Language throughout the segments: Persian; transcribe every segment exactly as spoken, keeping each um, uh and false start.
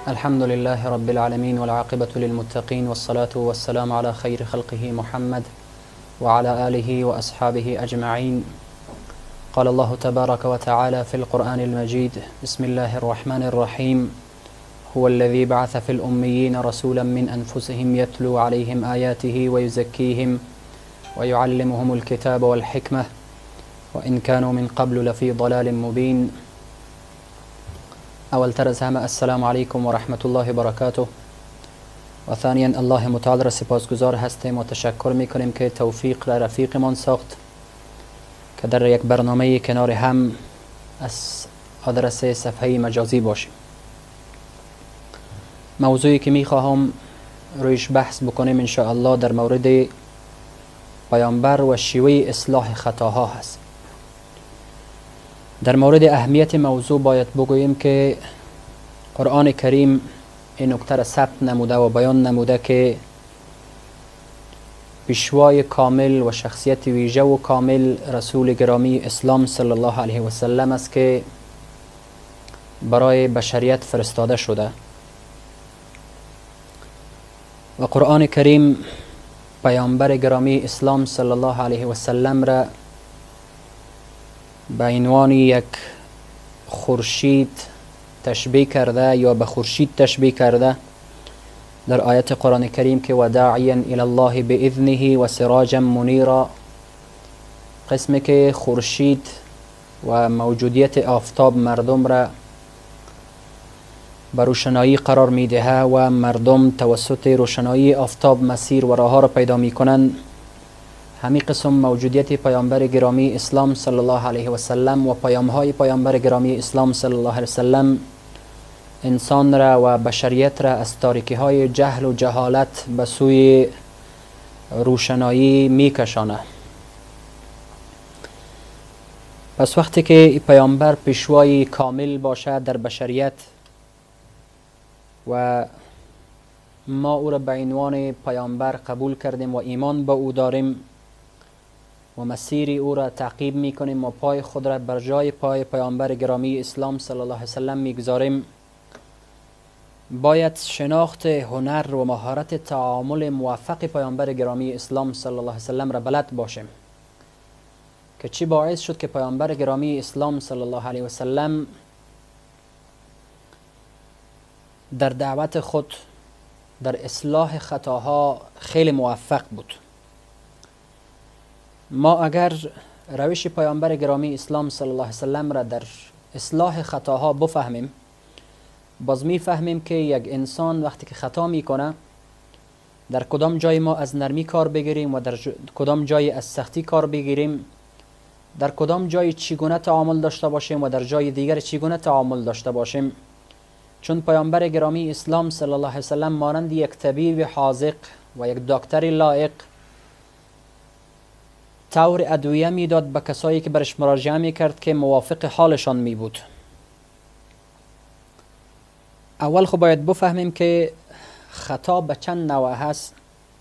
الحمد لله رب العالمين والعاقبة للمتقين والصلاة والسلام على خير خلقه محمد وعلى آله وأصحابه أجمعين. قال الله تبارك وتعالى في القرآن المجيد: بسم الله الرحمن الرحيم. هو الذي بعث في الأميين رسولا من أنفسهم يتلو عليهم آياته ويزكيهم ويعلمهم الكتاب والحكمة وإن كانوا من قبل لفي ضلال مبين. اول تر از همه السلام علیکم و رحمت الله و برکاته. و ثانیا الله متعال را سپاسگزار هستیم و تشکر میکنیم که توفیق را رفیقمان ساخت که در یک برنامه کنار هم از آدرس صفحه مجازی باشیم. موضوعی که میخواهم رویش بحث بکنیم ان شاء الله در مورد پیامبر و شیوه اصلاح خطاها هست. در مورد اهمیت موضوع باید بگوییم که قرآن کریم این نکته را ثبت نموده و بیان نموده که پیشوای کامل و شخصیت ویژه و کامل رسول گرامی اسلام صلی الله علیه و سلم است که برای بشریت فرستاده شده و قرآن کریم پیامبر گرامی اسلام صلی الله علیه و سلم را به عنوان یک خورشید تشبیه کرده یا به خورشید تشبیه کرده در آیت قرآن کریم که وداعیا الی الله باذنه و سراجا منیرا. قسمی که خورشید و موجودیت آفتاب مردم را به روشنایی قرار میدهه و مردم توسط روشنایی آفتاب مسیر و راه را پیدا میکنند. همین قسم موجودیت پیامبر گرامی اسلام صلی الله علیه و سلم و پیامهای پیامبر گرامی اسلام صلی الله علیه و سلم انسان را و بشریت را از تاریکی های جهل و جهالت به سوی روشنایی میکشانه. پس وقتی که پیامبر پیشوای کامل باشد در بشریت و ما او را به عنوان پیامبر قبول کردیم و ایمان به او داریم و مسیر او را تعقیب میکنیم و پای خود را بر جای پای پیامبر گرامی اسلام صلی الله علیه و سلم میگذاریم، باید شناخت هنر و مهارت تعامل موفق پیامبر گرامی اسلام صلی الله علیه و سلم را بلد باشیم که چی باعث شد که پیامبر گرامی اسلام صلی الله علیه و سلم در دعوت خود در اصلاح خطاها خیلی موفق بود. ما اگر روش پیامبر گرامی اسلام صلی الله علیه و سلم را در اصلاح خطاها بفهمیم، باز میفهمیم که یک انسان وقتی که خطا میکنه در کدام جای ما از نرمی کار بگیریم و در کدام جای از سختی کار بگیریم، در کدام جای چگونه تعامل داشته باشیم و در جای دیگر چگونه تعامل داشته باشیم. چون پیامبر گرامی اسلام صلی الله علیه و سلم مانند یک طبیب حاذق و یک دکتر لایق طور ادویه میداد به کسایی که برش مراجعه میکرد که موافق حالشان می بود. اول خب باید بفهمیم که خطا به چند نوع هست.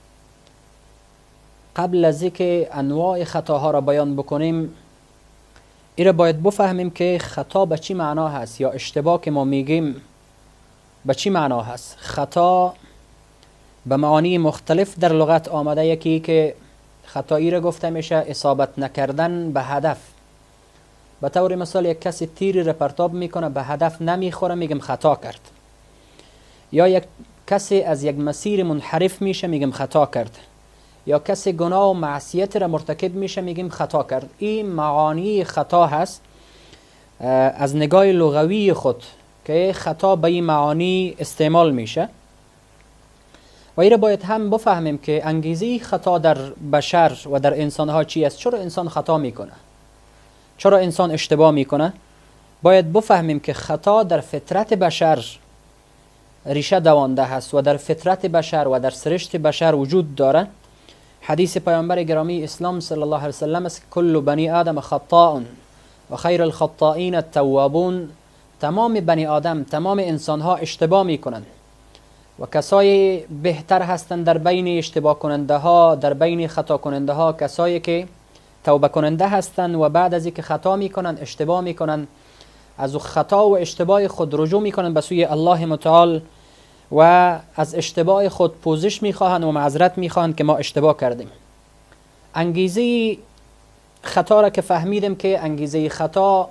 قبل از اینکه انواع خطاها را بیان بکنیم، این را باید بفهمیم که خطا به چی معنا هست یا اشتباه که ما میگیم به چی معنا هست. خطا به معانی مختلف در لغت آمده. یکی که خطایی را گفته میشه اصابت نکردن به هدف. به طور مثال یک کسی تیری را پرتاب میکنه به هدف نمیخوره، میگم خطا کرد. یا یک کسی از یک مسیر منحرف میشه، میگم خطا کرد. یا کسی گناه و معصیت را مرتکب میشه، میگیم خطا کرد. این معانی خطا هست از نگاه لغوی خود که خطا به این معانی استعمال میشه. و این را باید هم بفهمیم که انگیزه خطا در بشر و در انسان ها چی است. چرا انسان خطا میکنه؟ چرا انسان اشتباه میکنه؟ باید بفهمیم که خطا در فطرت بشر ریشه دوانده هست و در فطرت بشر و در سرشت بشر وجود داره. حدیث پیامبر گرامی اسلام صلی الله علیه و سلم است: کل بنی آدم خطاء و خیر الخطائین التوابون. تمام بنی آدم، تمام انسان ها اشتباه میکنند و کسایی بهتر هستند در بین اشتباه کننده ها، در بین خطا کننده ها کسایی که توبه کننده هستند و بعد از اینکه خطا میکنند اشتباه میکنند از خطا و اشتباه خود رجوع میکنن به سوی الله متعال و از اشتباه خود پوزش میخواهند و معذرت میخواهند که ما اشتباه کردیم. انگیزه خطا را که فهمیدیم که انگیزه خطا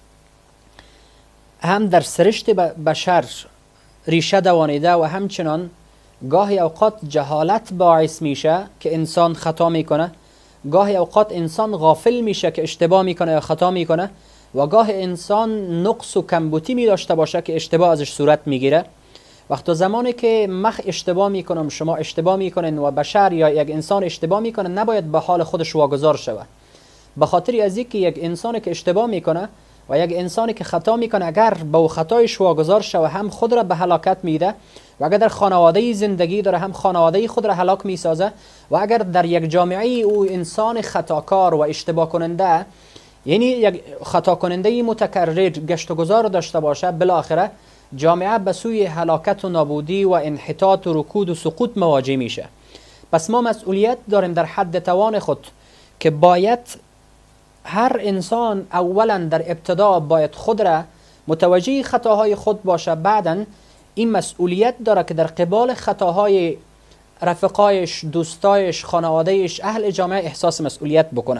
هم در سرشت بشر ریشه دوانیده و همچنان گاهی اوقات جهالت باعث میشه که انسان خطا میکنه، گاهی اوقات انسان غافل میشه که اشتباه میکنه یا خطا میکنه و گاهی انسان نقص و کمبودی می داشته باشه که اشتباه ازش صورت میگیره. وقتی زمانی که مخ اشتباه میکنم، شما اشتباه میکنین و بشر یا یک انسان اشتباه میکنه، نباید به حال خودش واگذار شود. به خاطر از اینکه یک انسانی که اشتباه میکنه و یک انسانی که خطا میکنه اگر به خطایش واگذار شود هم خود را به هلاکت میده و اگر در خانواده زندگی داره هم خانواده خود را هلاک میسازه و اگر در یک جامعه او انسان خطاکار و اشتباه کننده، یعنی یک خطا کننده متکرر گشت و گذار داشته باشه، بالاخره جامعه به سوی هلاکت و نابودی و انحطاط و رکود و سقوط مواجه میشه. پس ما مسئولیت داریم در حد توان خود که باید هر انسان اولا در ابتدا باید خود را متوجه خطاهای خود باشه، بعدا این مسئولیت داره که در قبال خطاهای رفقایش، دوستایش، خانوادهش، اهل جامعه احساس مسئولیت بکنه.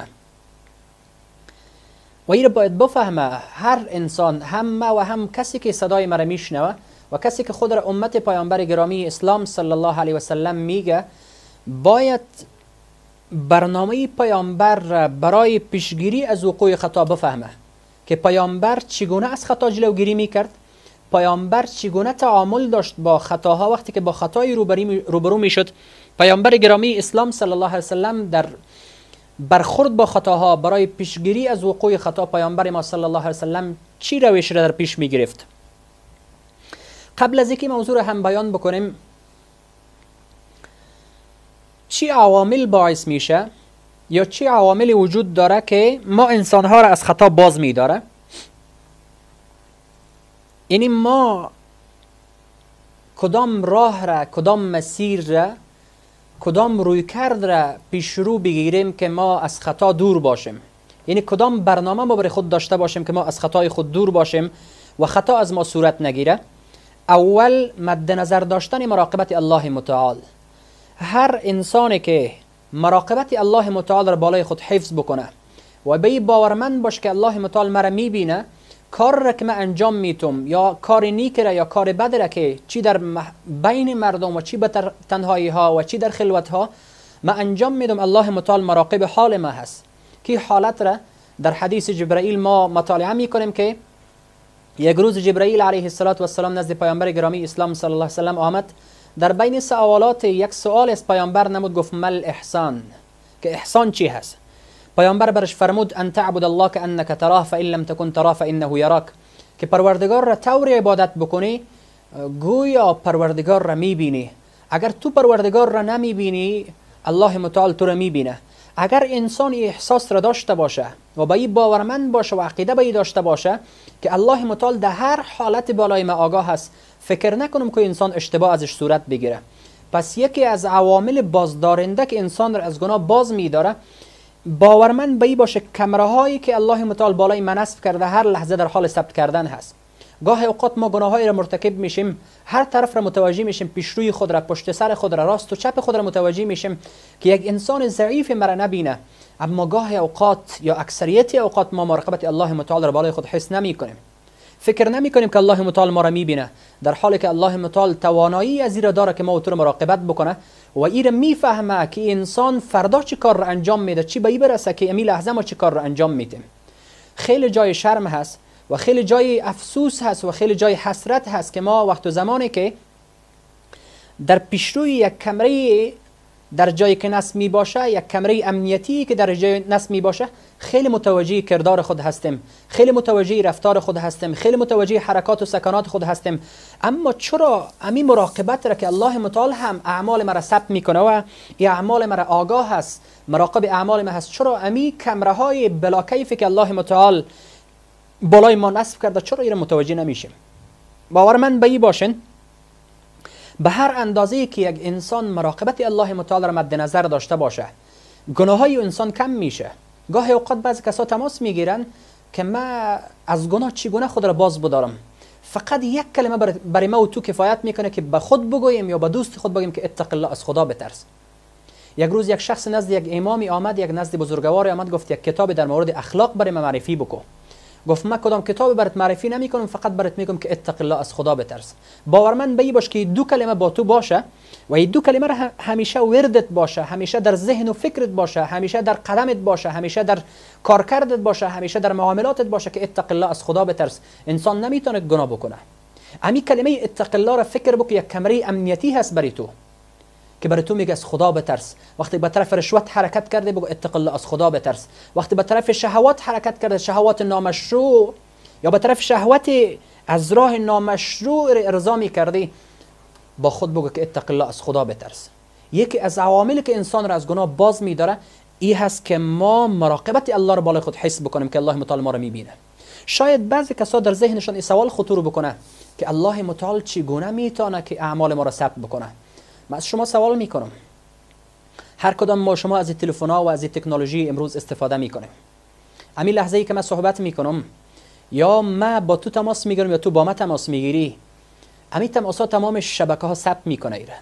و این باید بفهمه هر انسان، هم ما و هم کسی که صدای مرا میشنوه و کسی که خود را امت پیامبر گرامی اسلام صلی الله علیه و سلم میگه، باید برنامه پیامبر برای پیشگیری از وقوع خطا بفهمه که پیامبر چگونه از خطا جلوگیری میکرد، پیامبر چگونه تعامل داشت با خطاها وقتی که با خطای روبرو میشد. پیامبر گرامی اسلام صلی الله علیه و سلم در برخورد با خطاها برای پیشگیری از وقوع خطا، پیامبر ما صلی الله علیه و سلم چی روش را در پیش می گرفت؟ قبل از اینکه موضوع را هم بیان بکنیم، چی عوامل باعث میشه یا چی عواملی وجود داره که ما انسانها را از خطا باز می داره؟ یعنی ما کدام راه را، کدام مسیر را، کدام روی کرد را پیش رو بگیریم که ما از خطا دور باشیم؟ یعنی کدام برنامه ما برای خود داشته باشیم که ما از خطای خود دور باشیم و خطا از ما صورت نگیره؟ اول مد نظر داشتن مراقبت الله متعال. هر انسانی که مراقبت الله متعال را بالای خود حفظ بکنه و به باورمند باش که الله متعال مرا میبینه، کار را که من انجام میتم یا کار نیک را یا کار بد را که چی در بین مردم و چی به تنهایی ها و چی در خلوت ها من انجام میدم، الله متعال مراقب حال ما هست. که حالت را در حدیث جبرائیل ما مطالعه میکنیم که یک روز جبرائیل علیه السلام نزد پیامبر گرامی اسلام صلی الله علیه و سلم آمد. در بین سوالات یک سوال از پیامبر نمود، گفت مل احسان، که احسان چی هست؟ پیامبر برش فرمود ان تعبد الله کانک تراه فان لم تکن تراه فانه یراک، که پروردگار را طور عبادت بکنی گویا پروردگار را میبینی. اگر تو پروردگار را نمیبینی، الله متعال تو را میبینه. اگر انسان احساس را داشته باشه و به این باورمند باشه و عقیده به این داشته باشه که الله متعال در هر حالت بالای ما آگاه است، فکر نکنم که انسان اشتباه ازش صورت بگیره. پس یکی از عوامل بازدارنده که انسان را از گناه باز میداره، باورمند به این باشه کمره هایی که الله متعال بالای ما نصب کرده هر لحظه در حال ثبت کردن هست. گاه اوقات ما گناهایی را مرتکب میشیم، هر طرف را متوجه میشیم، پیش روی خود را، پشت سر خود را، راست و چپ خود را متوجه میشیم که یک انسان ضعیف مرا نبینه. اما گاه اوقات یا اکثریت اوقات ما مراقبت الله متعال را بالای خود حس نمی کنیم. فکر نمی کنیم که الله متعال ما را میبینه، در حالی که الله متعال توانایی از این داره که ما تو را مراقبت بکنه و این میفهمه که انسان فردا چی کار را انجام میده، چی به این برسه که امی لحظه ما چی کار را انجام میدیم. خیلی جای شرم هست و خیلی جای افسوس هست و خیلی جای حسرت هست که ما وقت و زمانی که در پیشروی یک کمره در جایی که نصب می باشه، یک کمره امنیتی که در جای نصب می باشه، خیلی متوجه کردار خود هستیم، خیلی متوجه رفتار خود هستیم، خیلی متوجه حرکات و سکنات خود هستیم. اما چرا امی مراقبت را که الله متعال هم اعمال مرا ثبت میکنه و این اعمال مرا آگاه هست، مراقب اعمال ما هست، چرا امی کمره های بلا کیفی که الله متعال بالای ما نصب کرده چرا این متوجه نمیشیم؟ باورمند به این باشین به هر اندازه‌ای که یک انسان مراقبت الله متعال را مد نظر داشته باشه، گناههای انسان کم میشه. گاهی اوقات بعضی کسا تماس میگیرن که من از گناه چگونه خود را باز بدارم. فقط یک کلمه برای ما و تو کفایت میکنه که به خود بگوییم یا به دوست خود بگیم که اتق الله، از خدا بترس. یک روز یک شخص نزد یک امامی آمد، یک نزد بزرگواری آمد، گفت یک کتاب در مورد اخلاق برای من معرفی بکن. گفت من کدام کتاب برات معرفی نمیکنم، فقط برات میگم که اتق الله، از خدا بترس. باورمند بی باش که دو کلمه با تو باشه و این دو کلمه را همیشه وردت باشه، همیشه در ذهن و فکرت باشه، همیشه در قدمت باشه، همیشه در کارکردت باشه، همیشه در معاملاتت باشه که اتق الله، از خدا بترس. انسان نمیتونه گناه بکنه. همین کلمه اتق الله را فکر بکن، یک کمره امنیتی هست برای تو که برای تو میگه از خدا بترس. وقتی به طرف رشوت حرکت کرده بگو اتق الله، از خدا بترس. وقتی به طرف شهوات حرکت کرده، شهوات نامشروع یا به طرف شهوت از راه نامشروع ارضا میکردی، با خود بگو که اتق الله، از خدا بترس. یکی از عواملی که انسان را از گناه باز میداره این هست که ما مراقبت الله را بالای خود حس بکنیم که الله متعال ما را میبینه. شاید بعضی کسا در ذهنشان این سوال خطور بکنه که الله متعال چگونه میتونه که اعمال ما را ثبت بکنه. من از شما سوال میکنم، هر کدام ما شما از این تلفن ها و از این تکنولوژی امروز استفاده میکنیم. همین لحظه ای که من صحبت میکنم یا من با تو تماس میگیرم یا تو با من تماس میگیری، همین تماس ها تمام شبکه ها ثبت میکنه. ایره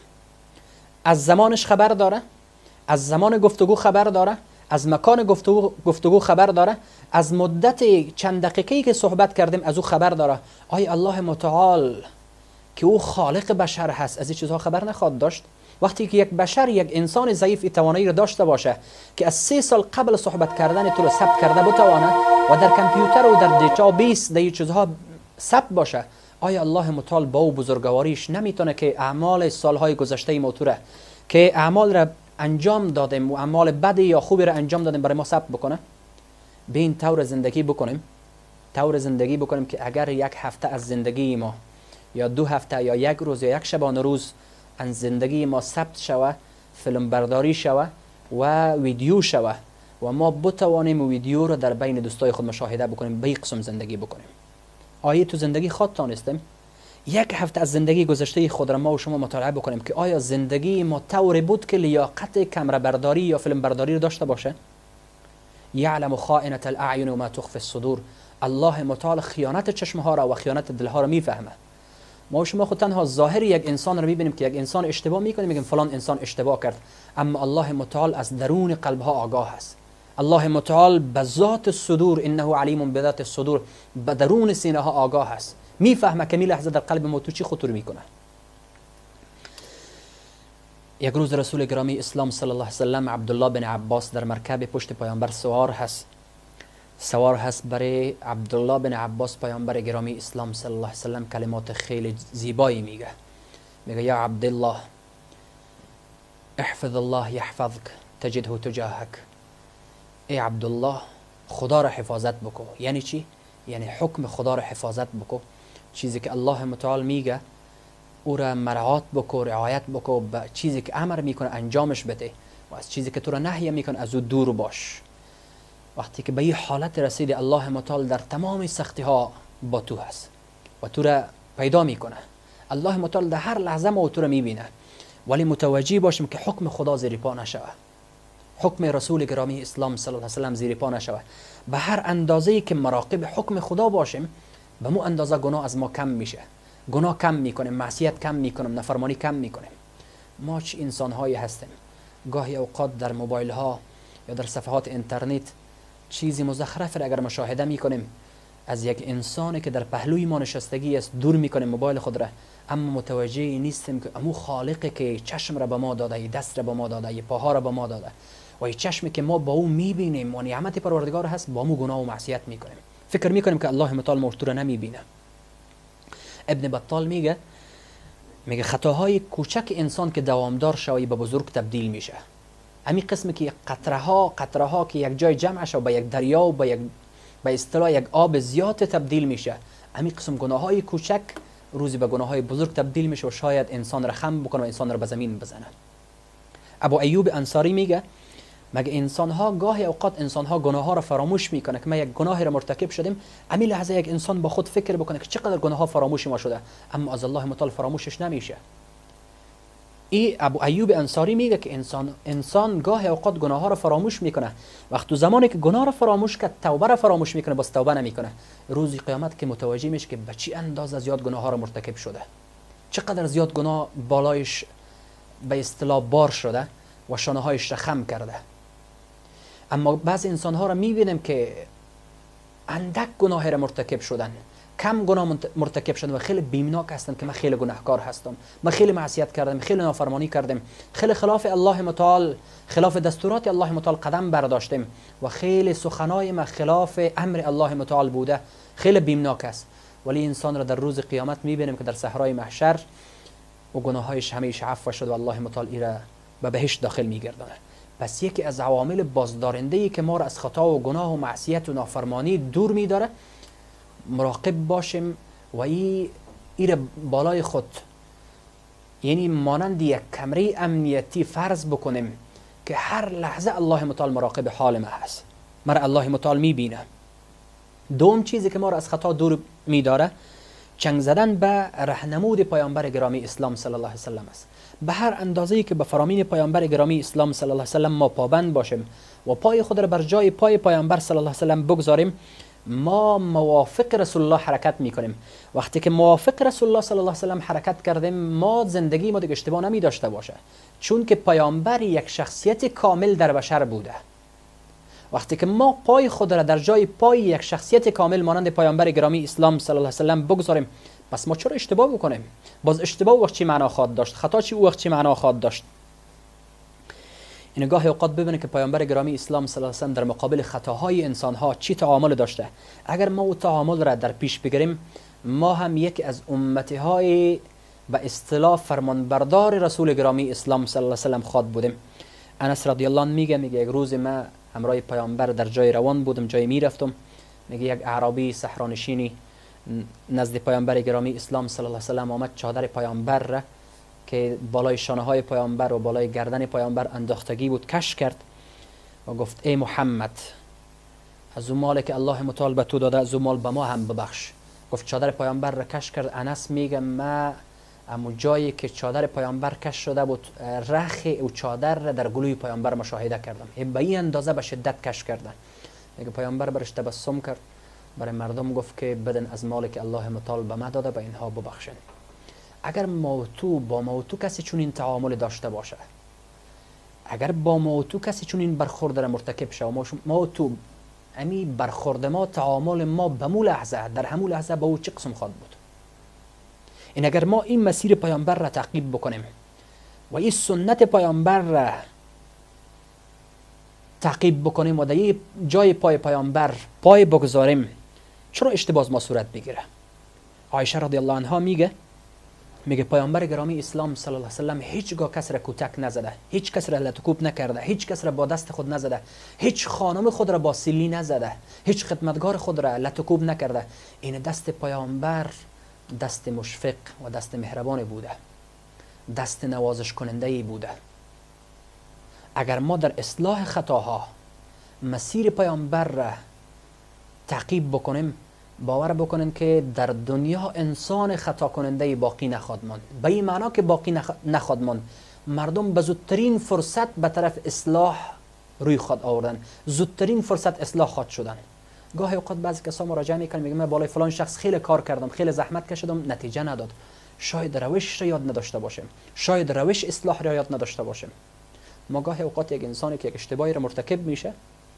از زمانش خبر داره، از زمان گفتگو خبر داره، از مکان گفتگو گفتگو خبر داره، از مدت چند دقیقه‌ای که صحبت کردیم از او خبر داره. آیا الله متعال که او خالق بشر هست از این چیزها خبر نخواهد داشت؟ وقتی که یک بشر، یک انسان ضعیف توانایی را داشته باشه که از سه سال قبل صحبت کردن تو رو ثبت کرده بتوانه و در کامپیوتر و در دیتابیس در این چیزها ثبت باشه، آیا الله متعال با او بزرگواریش نمیتونه که اعمال سالهای گذشته ما تو که اعمال را انجام دادیم و اعمال بد یا خوبی را انجام دادیم برای ما ثبت بکنه؟ به این طور زندگی بکنیم، طور زندگی بکنیم که اگر یک هفته از زندگی ما یا دو هفته یا یک روز یا یک شبانه روز از زندگی ما ثبت شوه، فیلم برداری شوه و ویدیو شوه و ما بتوانیم ویدیو رو در بین دوستای خود مشاهده بکنیم، به این قسم زندگی بکنیم. آیا تو زندگی خود تانستیم یک هفته از زندگی گذشته خود را ما و شما مطالعه بکنیم که آیا زندگی ما طوری بود که لیاقت کامره برداری یا فیلم برداری رو داشته باشه؟ یعلم خائنة الاعین و ما تخفی الصدور. الله متعال خیانت چشمها را و خیانت دلها را میفهمه. ما و شما خود تنها ظاهر یک انسان رو میبینیم که یک انسان اشتباه میکنه، میگیم فلان انسان اشتباه کرد، اما الله متعال از درون قلبها آگاه است. الله متعال به ذات الصدور، انه علیم بذات الصدور، به درون سینه ها آگاه است، میفهمه که می لحظه در قلب ما تو چی خطور میکنه. یک روز رسول گرامی اسلام صلی الله علیه و سلم عبدالله بن عباس در مرکب پشت پیامبر سوار هست سوار هست برای عبدالله بن عباس پیامبر گرامی اسلام صلی الله علیه و سلم کلمات خیلی زیبایی میگه. میگه یا عبدالله احفظ الله یحفظک تجده تجاهک. ای عبدالله خدا را حفاظت بکو. یعنی چی؟ یعنی حکم خدا را حفاظت بکو. چیزی که الله متعال میگه او را مراعات بکو، رعایت بکو، به چیزی که امر میکنه انجامش بده و از چیزی که تو را نهی میکنه از او دور باش. وقتی که به این حالت رسیدی، الله متعال در تمام سختی ها با تو هست و تو را پیدا میکنه. الله متعال در هر لحظه ما تو را میبینه، ولی متوجه باشیم که حکم خدا زیر پا نشوه، حکم رسول گرامی اسلام صلی الله علیه و سلم زیر پا نشوه. به هر اندازه‌ای که مراقب حکم خدا باشیم، به مو اندازه گناه از ما کم میشه. گناه کم میکنیم، معصیت کم میکنیم، نافرمانی کم میکنیم. ما چه انسان هایی هستیم گاهی اوقات در موبایل ها یا در صفحات اینترنت چیزی مزخرف را اگر مشاهده میکنیم، از یک انسانی که در پهلوی ما نشستگی است دور میکنیم موبایل خود را، اما متوجه نیستیم که امو خالقی که چشم را به ما داده، دست را به ما داده، پاها را به ما داده و این چشمی که ما با او میبینیم و نعمت پروردگار هست، با مو گناه و معصیت میکنیم. فکر میکنیم که الله متعال ما را نمیبینه. ابن بطال میگه میگه خطاهای کوچک انسان که دوامدار شوی به بزرگ تبدیل میشه. همین قسمی که قطره ها قطره ها که یک جای جمع شو به یک دریا و به یک به اصطلاح یک آب زیاد تبدیل میشه، همین قسم گناه های کوچک روزی به گناه های بزرگ تبدیل میشه و شاید انسان را خم بکنه و انسان را به زمین بزنه. ابو ایوب انصاری میگه مگه انسان ها گاهی اوقات انسان ها گناه ها را فراموش میکنه که ما یک گناهی را مرتکب شدیم، همین لحظه یک انسان با خود فکر بکنه که چقدر گناه ها فراموش ما شده، اما از الله متعال فراموشش نمیشه. این ابو ایوب انصاری میگه که انسان انسان گاه اوقات گناه ها رو فراموش میکنه. وقت تو زمانی که گناه رو فراموش کرد توبه رو فراموش میکنه، باز توبه نمیکنه. روزی قیامت که متوجه میشه که به چی اندازه زیاد گناه ها رو مرتکب شده، چقدر زیاد گناه بالایش به اصطلاح بار شده و شانه هایش را خم کرده. اما بعضی انسان ها را میبینیم که اندک گناه را مرتکب شدن، کم گناه مرتکب شدن و خیلی بیمناک هستن که من خیلی گناهکار هستم، من خیلی معصیت کردم، خیلی نافرمانی کردم، خیلی خلاف الله متعال، خلاف دستورات الله متعال قدم برداشتم و خیلی سخنای من خلاف امر الله متعال بوده، خیلی بیمناک است. ولی انسان را در روز قیامت میبینیم که در صحرای محشر و گناهایش همیشه عفو شد و الله متعال ای را به بهشت داخل میگردانه. پس یکی از عوامل بازدارنده ای که ما را از خطا و گناه و معصیت و نافرمانی دور میداره، مراقب باشیم و ای ای را بالای خود، یعنی مانند یک کمره امنیتی فرض بکنیم که هر لحظه الله متعال مراقب حال ما هست، مرا الله متعال میبینه. دوم چیزی که ما را از خطا دور میداره چنگ زدن به رهنمود پیامبر گرامی اسلام صلی الله علیه و سلم است. به هر اندازه‌ای که به فرامین پیامبر گرامی اسلام صلی الله علیه و سلم ما پابند باشیم و پای خود را بر جای پای پیامبر صلی الله علیه و سلم بگذاریم، ما موافق رسول الله حرکت میکنیم. وقتی که موافق رسول الله صلی الله علیه و سلم حرکت کردیم، ما زندگی ما دیگه اشتباه نمی داشته باشه، چون که پیامبر یک شخصیت کامل در بشر بوده. وقتی که ما پای خود را در جای پای یک شخصیت کامل مانند پیامبر گرامی اسلام صلی الله علیه و سلم بگذاریم، پس ما چرا اشتباه بکنیم؟ باز اشتباه وقت چی معنا خواهد داشت؟ خطا چی وقت چی معنا خواهد داشت؟ این گاه اوقات ببینید که پیامبر گرامی اسلام صلی الله علیه و سلم در مقابل خطاهای انسانها چی تعامل داشته. اگر ما او تعامل را در پیش بگیریم، ما هم یکی از امتهای به اصطلاح فرمانبردار رسول گرامی اسلام صلی الله علیه و سلم خواهد بودیم. انس رضی الله عنه میگه میگه یک روز ما همراه پیامبر در جای روان بودم، جای میرفتم، میگه یک اعرابی صحرانشینی نزد پیامبر گرامی اسلام صلی الله علیه و سلم آمد، چادر پیامبر را که بالای شانه های پیامبر و بالای گردن پیامبر انداختگی بود کش کرد و گفت ای محمد، از اون مالی که الله متعال به تو داده از اون مال به ما هم ببخش. گفت چادر پیامبر را کش کرد. انس میگه ما اما جایی که چادر پیامبر کش شده بود، رخ او چادر را در گلوی پیامبر مشاهده کردم، به این اندازه به شدت کش کردن. میگه پیامبر برش تبسم کرد، برای مردم گفت که بدن از مالی که الله متعال به ما داده به اینها ببخشن. اگر ما تو با ما تو کسی چون این تعامل داشته باشه، اگر با ما تو کسی چون این برخورد را مرتکب شه و ما تو امی برخورد ما تعامل ما به مو لحظه در همون لحظه به او چه قسم خواهد بود؟ این اگر ما این مسیر پیامبر را تعقیب بکنیم و این سنت پیامبر را تعقیب بکنیم و در جای پای پیامبر پای بگذاریم، چرا اشتباه ما صورت بگیره؟ عایشه رضی الله عنها میگه میگه پیامبر گرامی اسلام صلی الله علیه و سلم هیچگاه کس را کتک نزده، هیچ کس را لطکوب نکرده، هیچ کس را با دست خود نزده، هیچ خانم خود را با سیلی نزده، هیچ خدمتگار خود را لطکوب نکرده. این دست پیامبر دست مشفق و دست مهربان بوده، دست نوازش کننده بوده. اگر ما در اصلاح خطاها مسیر پیامبر را تعقیب بکنیم، باور بکنین که در دنیا انسان خطا کننده باقی نخواهد ماند. به این معنا که باقی نخواهد ماند، مردم به زودترین فرصت به طرف اصلاح روی خود آوردن، زودترین فرصت اصلاح خواهد شدن. گاهی اوقات بعضی کسا مراجعه میکنن میگن من بالای فلان شخص خیلی کار کردم، خیلی زحمت کشیدم، نتیجه نداد. شاید روش را یاد نداشته باشیم، شاید روش اصلاح را یاد نداشته باشیم. ما گاهی اوقات یک انسانی که یک اشتباهی را مرتکب میشه،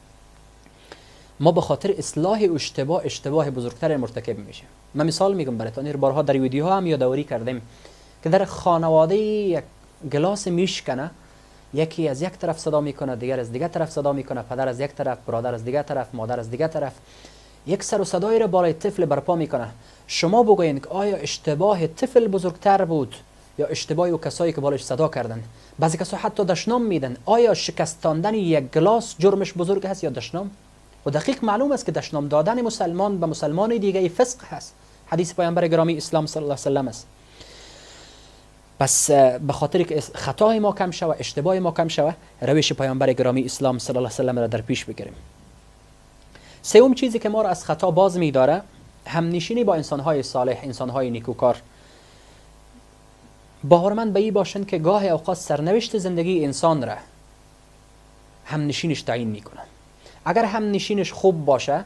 ما به خاطر اصلاح اشتباه اشتباه بزرگتر مرتکب میشه. من مثال میگم براتون، این بارها در ویدیوها هم یادآوری کردیم که در خانواده یک گلاس میشکنه، یکی از یک طرف صدا میکنه، دیگر از دیگر طرف صدا میکنه، پدر از یک طرف، برادر از دیگر طرف، مادر از دیگر طرف، یک سر و صدایی را بالای طفل برپا میکنه. شما بگوین که آیا اشتباه طفل بزرگتر بود یا اشتباه و کسایی که بالش صدا کردن؟ بعضی کسا حتی دشنام میدن. آیا شکستاندن یک گلاس جرمش بزرگ هست یا دشنام؟ و دقیق معلوم است که دشنام دادن مسلمان به مسلمان دیگه فسق هست. حدیث پیامبر گرامی اسلام صلی الله علیه و سلم است. پس به خاطر که خطای ما کم شوه، اشتباه ما کم شوه، روش پیامبر گرامی اسلام صلی الله علیه و سلم را در پیش بگیریم. سوم چیزی که ما را از خطا باز می‌داره، همنشینی با انسان‌های صالح، انسان‌های نیکوکار. باورمند به این باشن که گاه اوقات سرنوشت زندگی انسان را هم نشینش تعیین میکنه. اگر هم نشینش خوب باشه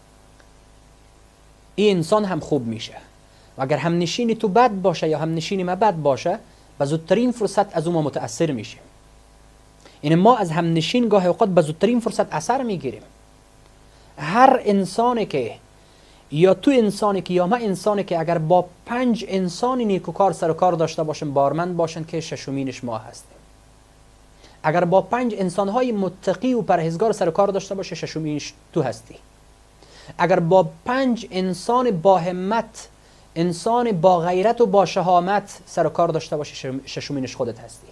این انسان هم خوب میشه، و اگر هم نشینی تو بد باشه یا هم نشینی ما بد باشه به زودترین فرصت از اون ما متاثر میشیم. این ما از هم نشین گاه اوقات به زودترین فرصت اثر میگیریم. هر انسانی که یا تو انسانی که یا ما انسانی که اگر با پنج انسان نیکوکار سر و کار داشته باشیم باورمند باشن که ششمینش ما هستیم. اگر با پنج انسانهای متقی و پرهیزگار سر و کار داشته باشه ششمینش تو هستی. اگر با پنج انسان با همت، انسان با غیرت و با شهامت سر و کار داشته باشه ششمینش خودت هستی.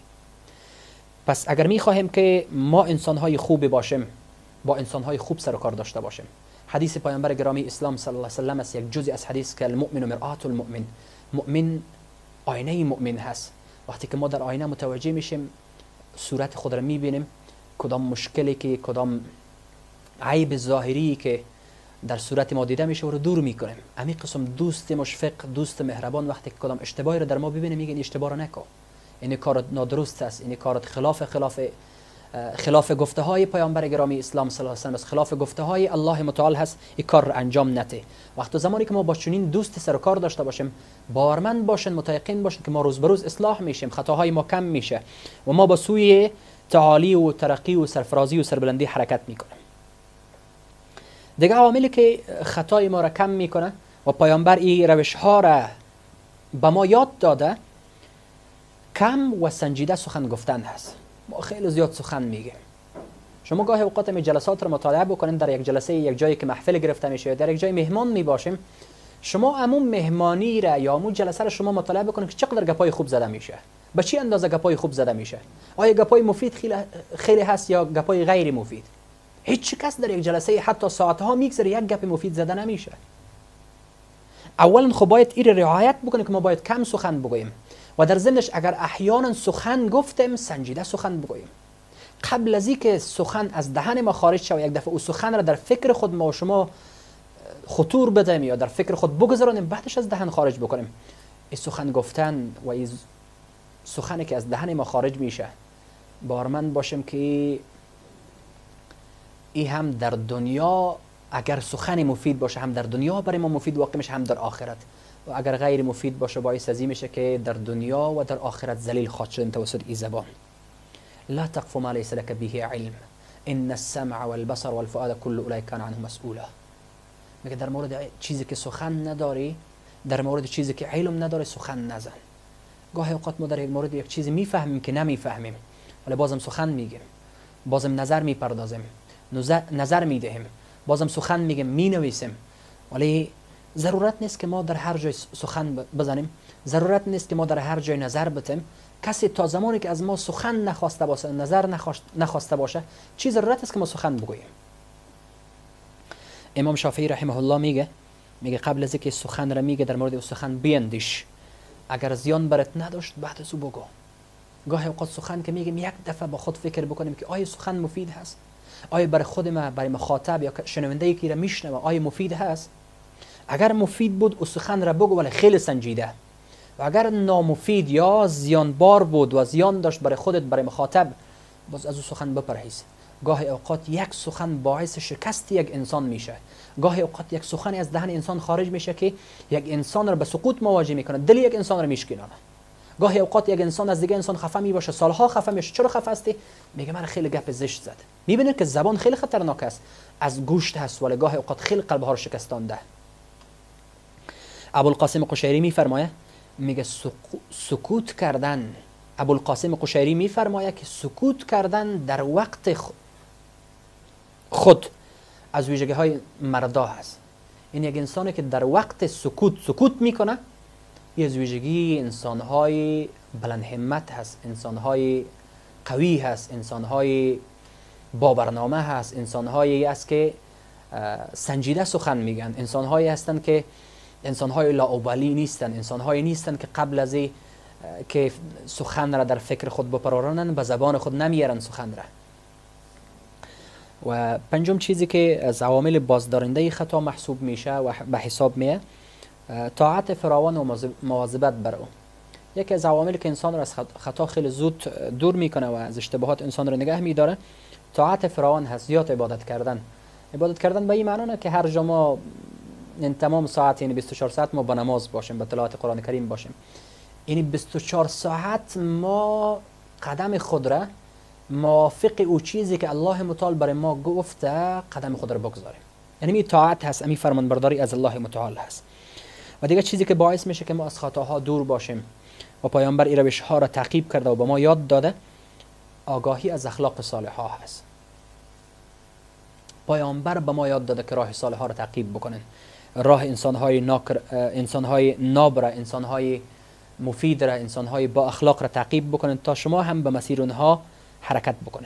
پس اگر میخواهیم که ما انسانهای خوبی باشیم با انسانهای خوب سر و کار داشته باشیم. حدیث پیامبر گرامی اسلام صلی الله علیه و سلم است، یک جزئی از حدیث که المؤمن مرآت المؤمن، مؤمن آینه مؤمن هست. وقتی که ما در آینه متوجه میشیم صورت خود را میبینیم، کدام مشکلی که کدام عیب ظاهری که در صورت ما دیده میشه رو دور میکنیم. همین قسم دوست مشفق، دوست مهربان وقتی که کدام اشتباهی رو در ما ببینه میگه این اشتباه رو نکن، این کارت نادرست است، این کارت خلاف خلاف خلاف گفته های پیامبر گرامی اسلام صلی الله علیه و سلم است، خلاف گفته های الله متعال هست، این کار رو انجام نده. وقتی زمانی که ما با چنین دوست سر و کار داشته باشیم باورمند باشن، متيقن باشن که ما روز به روز اصلاح میشیم، خطاهای ما کم میشه و ما با سوی تعالی و ترقی و سرفرازی و سربلندی حرکت میکنیم. دیگه عواملی که خطای ما را کم میکنه و پیامبر این روش ها را به ما یاد داده، کم و سنجیده سخن گفتن هست. ما خیلی زیاد سخن میگیم. شما گاهی اوقات می جلسات رو مطالعه بکنین، در یک جلسه یک جایی که محفل گرفته میشه یا در یک جای مهمان می باشیم، شما همون مهمانی را یا همون جلسه رو شما مطالعه بکنین که چقدر گپای خوب زده میشه، به چی اندازه گپای خوب زده میشه، آیا گپای مفید خیلی خیلی هست یا گپای غیر مفید. هیچ کس در یک جلسه حتی ساعتها میگذره یک گپ مفید زده نمیشه. اولا خب باید این رعایت بکنیم که ما باید کم سخن بگوییم و در ضمنش اگر احیانا سخن گفتیم سنجیده سخن بگوییم. قبل از اینکه سخن از دهن ما خارج شود یک دفعه او سخن را در فکر خود ما و شما خطور بدیم یا در فکر خود بگذاریم، بعدش از دهن خارج بکنیم. این سخن گفتن و این سخنی که از دهن ما خارج میشه باورمند باشیم که این هم در دنیا اگر سخن مفید باشه هم در دنیا برای ما مفید واقع میشه، هم در آخرت. و اگر غیر مفید باشه باعث ازی میشه که در دنیا و در آخرت ذلیل خواهد شدن توسط این زبان. لا تقف ما ليس لك به علم ان السمع والبصر والفؤاد كل اولئك كان عنه مسئولا. میگه در مورد چیزی که سخن نداری، در مورد چیزی که علم نداری سخن نزن. گاهی اوقات ما در یک مورد یک چیزی میفهمیم که نمیفهمیم ولی بازم سخن میگیم، بازم نظر میپردازیم، نظر میدهیم، بازم سخن میگیم، مینویسیم، ولی ضرورت نیست که ما در هر جای سخن بزنیم، ضرورت نیست که ما در هر جای نظر بتیم. کسی تا زمانی که از ما سخن نخواسته باشه، نظر نخواسته باشه، چی ضرورت است که ما سخن بگوییم؟ امام شافعی رحمه الله میگه میگه قبل از اینکه سخن را میگه در مورد سخن بیندیش، اگر زیان برات نداشت بعد از او بگو. گاهی اوقات سخن که میگیم یک دفعه با خود فکر بکنیم که آیا سخن مفید هست؟ آیا برای خود ما، برای مخاطب یا شنونده که را میشنوه آیا مفید هست؟ اگر مفید بود او سخن را بگو ولی خیلی سنجیده، و اگر نامفید یا زیانبار بود و زیان داشت برای خودت برای مخاطب باز از او سخن بپرهیز. گاهی اوقات یک سخن باعث شکست یک انسان میشه، گاهی اوقات یک سخن از دهن انسان خارج میشه که یک انسان را به سقوط مواجه میکنه، دل یک انسان را میشکنه. گاهی اوقات یک انسان از دیگه انسان خفه می باشه، سالها خفه میشه. چرا خفه هستی؟ میگه من خیلی گپ زشت زد. میبینید که زبان خیلی خطرناک است، از گوشت هست ولی گاهی اوقات خیلی قلب ها رو شکستانده. ابوالقاسم قشیری میفرمایه میگه سکوت کردن، ابوالقاسم قشیری میفرمایه که سکوت کردن در وقت خود از ویژگی های مردا هست. این یک انسانی که در وقت سکوت سکوت میکنه، یه از ویژگی انسان های بلند همت هست، انسان های قوی هست، انسان های با برنامه هست، انسان هایی است که سنجیده سخن میگن، انسان هایی هستند که انسان های لاابالی نیستن، انسان هایی نیستن که قبل از که سخن را در فکر خود بپرورانن به زبان خود نمیارن سخن را. و پنجم چیزی که از عوامل بازدارنده خطا محسوب میشه و به حساب میه، طاعت فراوان و مواظبت بر او. یکی از عواملی که انسان را از خطا خیلی زود دور میکنه و از اشتباهات انسان را نگه میداره طاعت فراوان هست، زیاد عبادت کردن. عبادت کردن به این معنی نه که هر جا ما این تمام ساعت، یعنی بیست و چهار ساعت ما با نماز باشیم، با تلاوت قرآن کریم باشیم. یعنی بیست و چهار ساعت ما قدم خود را موافق او چیزی که الله متعال برای ما گفته قدم خود را بگذاریم. یعنی می طاعت هست، می فرمانبرداری از الله متعال هست. و دیگه چیزی که باعث میشه که ما از خطاها دور باشیم و پیامبر این روش ها را تعقیب کرده و به ما یاد داده، آگاهی از اخلاق صالحا هست. پیامبر به ما یاد داده که راه صالحا را تعقیب بکنن، راه انسان‌های ناکر، انسان‌های نابره، انسان‌های مفید را، انسان‌های با اخلاق را تعقیب بکنن تا شما هم به مسیر اونها حرکت بکنن.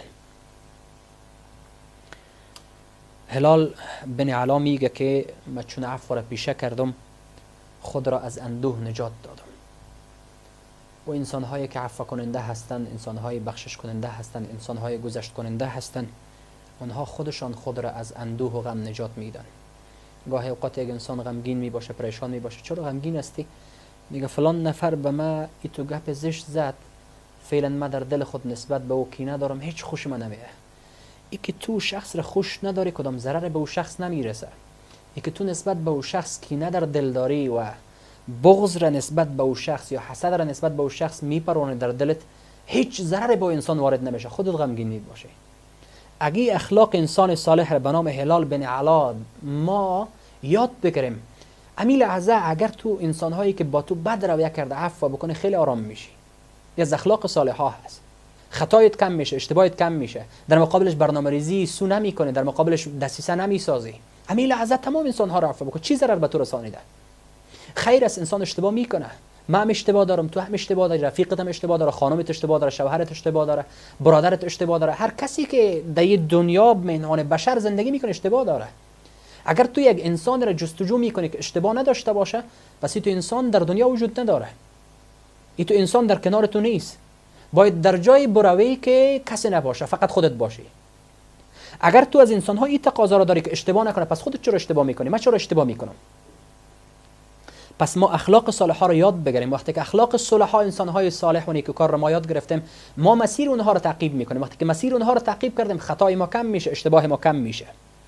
هلال بن علا میگه که من چون عفو را پیشه کردم خود را از اندوه نجات دادم. و انسان‌هایی که عفو کننده هستند، انسان‌های بخشش کننده هستند، انسان‌های گذشت کننده هستند، اونها خودشان خود را از اندوه و غم نجات میدن. گاهی اوقات یک انسان غمگین می باشه، پریشان می باشه. چرا غمگین هستی؟ میگه فلان نفر به ما ای تو گپ زشت زد، فعلا من در دل خود نسبت به او کینه دارم، هیچ خوش من نمیاد. ای که تو شخص را خوش نداری کدام ضرر به او شخص نمیرسه. ای که تو نسبت به او شخص کینه در دل داری و بغض را نسبت به او شخص یا حسد را نسبت به او شخص میپرونه در دلت، هیچ ضرر به انسان وارد نمیشه، خودت غمگین نید باشه. اگه اخلاق انسان صالح را به نام هلال بن علا ما یاد بگیریم، امیل اعزا اگر تو انسان‌هایی که با تو بد رویه کرده عفو بکنه خیلی آرام میشی. یه از اخلاق صالحا هست. خطایت کم میشه، اشتباهت کم میشه، در مقابلش برنامه‌ریزی سو نمیکنه، در مقابلش دسیسه نمیسازی. امیل اعزا تمام انسان‌ها را عفو بکن. چی ضرر به تو رسانیده؟ خیر است انسان اشتباه میکنه. من هم اشتباه دارم، تو هم اشتباه داری، رفیقت هم اشتباه داره، خانمت اشتباه داره، شوهرت اشتباه داره، برادرت اشتباه داره. هر کسی که در دنیا میدان بشر زندگی میکنه اشتباه داره. اگر تو یک انسان را جستجو میکنی که اشتباه نداشته باشه، پس تو انسان در دنیا وجود نداره. ای تو انسان در کنار تو نیست. باید در جای بروی که کسی نباشه، فقط خودت باشی. اگر تو از انسان ها این تقاضا را داری که اشتباه نکنه، پس خودت چرا اشتباه میکنی؟ من چرا اشتباه میکنم؟ پس ما اخلاق صالحا را یاد بگیریم. وقتی که اخلاق صالحا، انسان‌های صالح و نیکوکار را ما یاد گرفتیم، ما مسیر اونها را تعقیب میکنیم. وقتی که مسیر اونها را تعقیب کردیم، خطای ما کم میشه، اشتباه ما کم میشه.